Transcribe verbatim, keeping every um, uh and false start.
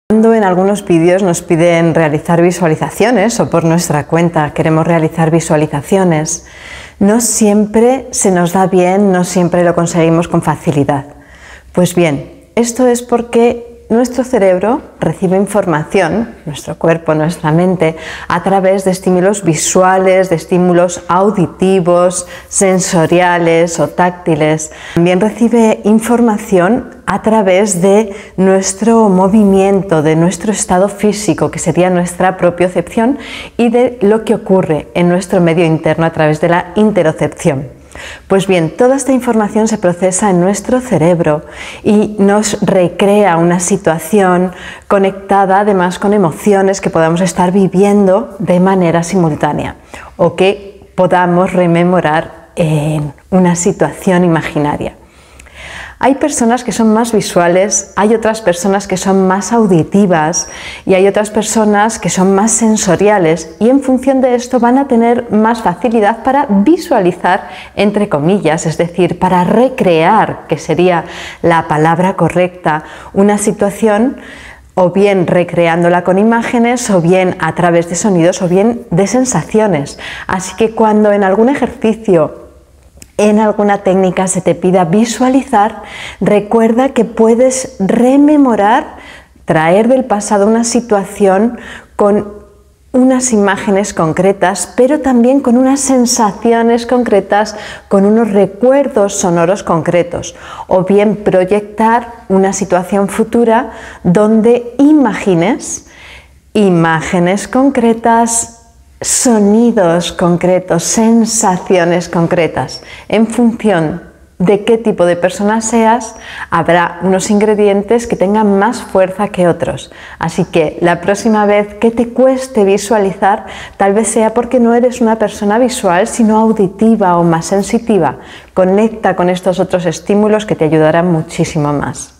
Cuando en algunos vídeos nos piden realizar visualizaciones o por nuestra cuenta queremos realizar visualizaciones, no siempre se nos da bien, no siempre lo conseguimos con facilidad. Pues bien, esto es porque nuestro cerebro recibe información, nuestro cuerpo, nuestra mente, a través de estímulos visuales, de estímulos auditivos, sensoriales o táctiles. También recibe información a través de nuestro movimiento, de nuestro estado físico, que sería nuestra propiocepción, y de lo que ocurre en nuestro medio interno a través de la interocepción. Pues bien, toda esta información se procesa en nuestro cerebro y nos recrea una situación conectada además con emociones que podamos estar viviendo de manera simultánea o que podamos rememorar en una situación imaginaria. Hay personas que son más visuales, hay otras personas que son más auditivas y hay otras personas que son más sensoriales, y en función de esto van a tener más facilidad para visualizar, entre comillas, es decir, para recrear, que sería la palabra correcta, una situación, o bien recreándola con imágenes, o bien a través de sonidos, o bien de sensaciones. Así que cuando en algún ejercicio, en alguna técnica se te pida visualizar, recuerda que puedes rememorar, traer del pasado una situación con unas imágenes concretas, pero también con unas sensaciones concretas, con unos recuerdos sonoros concretos, o bien proyectar una situación futura donde imagines imágenes concretas, sonidos concretos, sensaciones concretas. En función de qué tipo de persona seas, habrá unos ingredientes que tengan más fuerza que otros. Así que la próxima vez que te cueste visualizar, tal vez sea porque no eres una persona visual, sino auditiva o más sensitiva. Conecta con estos otros estímulos que te ayudarán muchísimo más.